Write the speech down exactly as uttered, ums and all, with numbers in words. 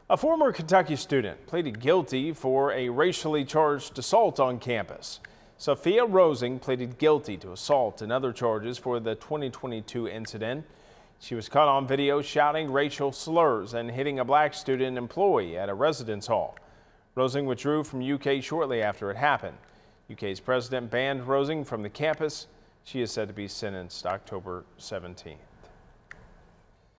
A former Kentucky student pleaded guilty for a racially charged assault on campus. Sophia Rosing pleaded guilty to assault and other charges for the twenty twenty-two incident. She was caught on video shouting racial slurs and hitting a black student employee at a residence hall. Rosing withdrew from U K shortly after it happened. U K's president banned Rosing from the campus. She is said to be sentenced October seventeenth.